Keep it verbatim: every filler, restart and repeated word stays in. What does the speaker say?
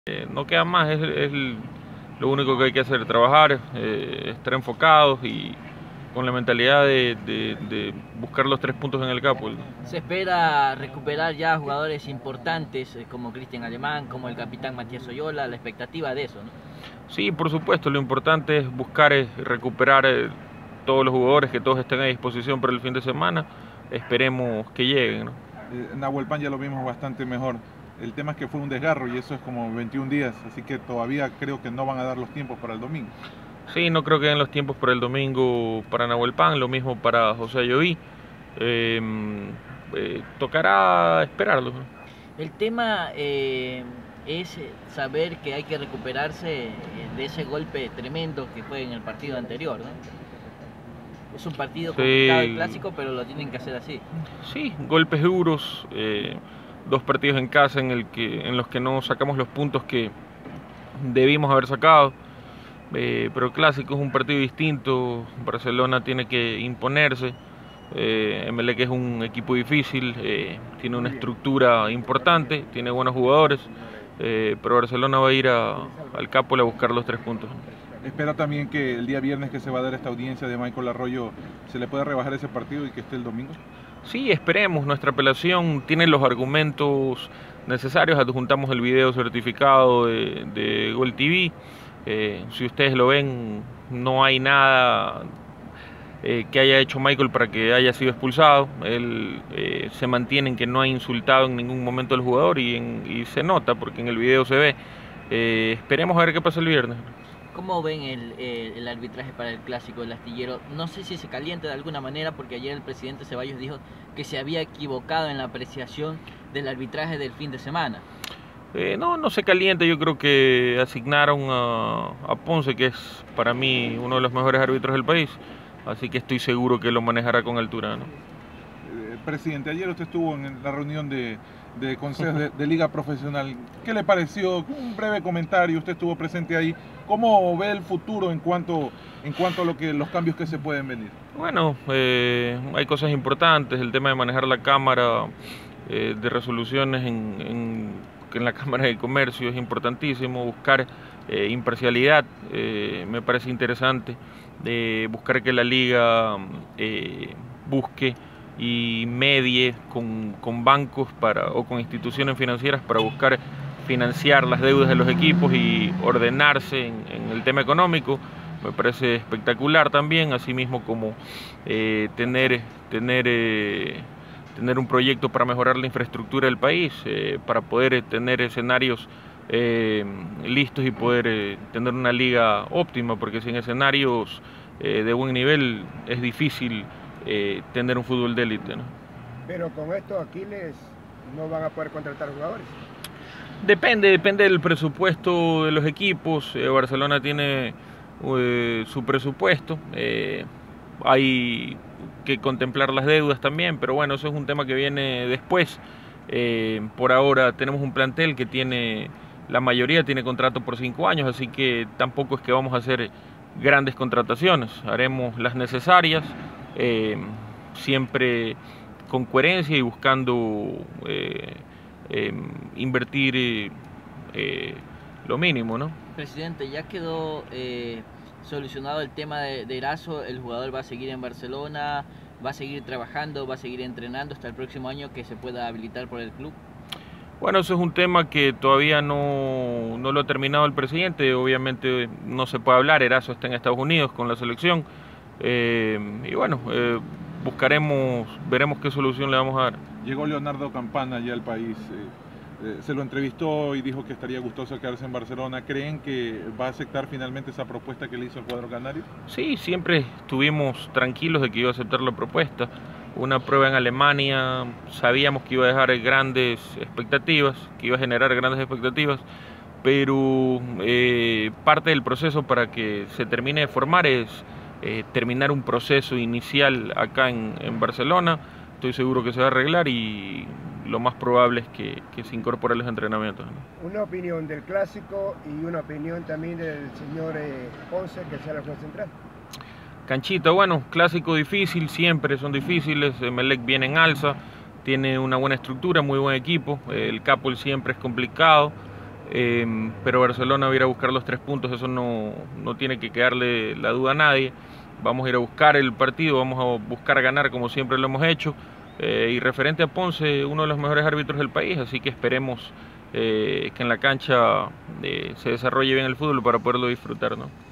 Eh, no queda más, es, es lo único que hay que hacer, trabajar, eh, estar enfocados y con la mentalidad de, de, de buscar los tres puntos en el campo. Se espera recuperar ya jugadores importantes eh, como Cristian Alemán, como el capitán Matías Oyola, la expectativa de eso, ¿no? Sí, por supuesto, lo importante es buscar es recuperar eh, todos los jugadores, que todos estén a disposición para el fin de semana, esperemos que lleguen, ¿no? Eh, Nahuel Pan ya lo vimos bastante mejor. El tema es que fue un desgarro y eso es como veintiún días, así que todavía creo que no van a dar los tiempos para el domingo. Sí, no creo que den los tiempos para el domingo para Nahuel Pan, lo mismo para José Ayoví. Eh, eh, tocará esperarlo. El tema eh, es saber que hay que recuperarse de ese golpe tremendo que fue en el partido anterior, ¿no? Es un partido complicado, sí, el clásico, pero lo tienen que hacer así. Sí, golpes duros, eh, dos partidos en casa en, el que, en los que no sacamos los puntos que debimos haber sacado. Eh, pero el clásico es un partido distinto, Barcelona tiene que imponerse, eh, Emelec es un equipo difícil, eh, tiene una estructura importante, tiene buenos jugadores, eh, pero Barcelona va a ir a, al Capola a buscar los tres puntos. Espera también que el día viernes que se va a dar esta audiencia de Michael Arroyo se le pueda rebajar ese partido y que esté el domingo. Sí, esperemos, nuestra apelación tiene los argumentos necesarios, adjuntamos el video certificado de, de Gol T V. Eh, si ustedes lo ven, no hay nada eh, que haya hecho Michael para que haya sido expulsado. Él eh, se mantiene en que no ha insultado en ningún momento al jugador y, en, y se nota porque en el video se ve. Eh, esperemos a ver qué pasa el viernes. ¿Cómo ven el, el, el arbitraje para el clásico del Astillero? No sé si se calienta de alguna manera porque ayer el presidente Ceballos dijo que se había equivocado en la apreciación del arbitraje del fin de semana. Eh, no, no se calienta, yo creo que asignaron a, a Ponce, que es para mí uno de los mejores árbitros del país, así que estoy seguro que lo manejará con altura, ¿no? Eh, presidente, ayer usted estuvo en la reunión de, de consejos de, de Liga Profesional. ¿Qué le pareció? Un breve comentario, usted estuvo presente ahí. ¿Cómo ve el futuro en cuanto, en cuanto a lo que, los cambios que se pueden venir? Bueno, eh, hay cosas importantes, el tema de manejar la Cámara eh, de resoluciones en... en en la Cámara de Comercio es importantísimo, buscar eh, imparcialidad, eh, me parece interesante, eh, buscar que la Liga eh, busque y medie con, con bancos para, o con instituciones financieras para buscar financiar las deudas de los equipos y ordenarse en, en el tema económico. Me parece espectacular también, así mismo como eh, tener, tener eh, tener un proyecto para mejorar la infraestructura del país, eh, para poder eh, tener escenarios eh, listos y poder eh, tener una liga óptima, porque sin escenarios eh, de buen nivel es difícil eh, tener un fútbol de élite, ¿no? Pero con esto Aquiles no van a poder contratar jugadores. Depende, depende del presupuesto de los equipos. eh, Barcelona tiene eh, su presupuesto, eh, hay que contemplar las deudas también, pero bueno, eso es un tema que viene después. Eh, por ahora tenemos un plantel que tiene, la mayoría tiene contrato por cinco años, así que tampoco es que vamos a hacer grandes contrataciones, haremos las necesarias, eh, siempre con coherencia y buscando eh, eh, invertir eh, lo mínimo, ¿no? Presidente, ya quedó eh, solucionado el tema de, de Eraso, el jugador va a seguir en Barcelona, va a seguir trabajando, va a seguir entrenando hasta el próximo año que se pueda habilitar por el club. Bueno, eso es un tema que todavía no, no lo ha terminado el presidente, obviamente no se puede hablar, Eraso está en Estados Unidos con la selección, eh, y bueno, eh, buscaremos, veremos qué solución le vamos a dar. Llegó Leonardo Campana ya al país, eh, eh, se lo entrevistó y dijo que estaría gustoso quedarse en Barcelona. ¿Creen que va a aceptar finalmente esa propuesta que le hizo el cuadro canario? Sí, siempre estuvimos tranquilos de que iba a aceptar la propuesta. Una prueba en Alemania, sabíamos que iba a dejar grandes expectativas, que iba a generar grandes expectativas, pero eh, parte del proceso para que se termine de formar es eh, terminar un proceso inicial acá en, en Barcelona. Estoy seguro que se va a arreglar y lo más probable es que, que se incorpore a los entrenamientos, ¿no? Una opinión del clásico y una opinión también del señor eh, Ponce, que sea la juez central. Canchita, bueno, clásico difícil, siempre son difíciles, Emelec viene en alza, tiene una buena estructura, muy buen equipo, el Capol siempre es complicado, eh, pero Barcelona va a ir a buscar los tres puntos, eso no, no tiene que quedarle la duda a nadie. Vamos a ir a buscar el partido, vamos a buscar ganar como siempre lo hemos hecho. Eh, y referente a Ponce, uno de los mejores árbitros del país, así que esperemos eh, que en la cancha eh, se desarrolle bien el fútbol para poderlo disfrutar, ¿no?